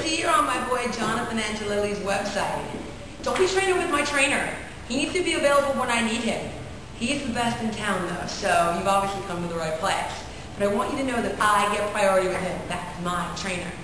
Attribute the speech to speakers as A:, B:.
A: see you're on my boy Jonathan and JIllian's website. Don't be trainer with my trainer. He needs to be available when I need him. He's the best in town though, so you've obviously come to the right place. But I want you to know that I get priority with him. That's my trainer.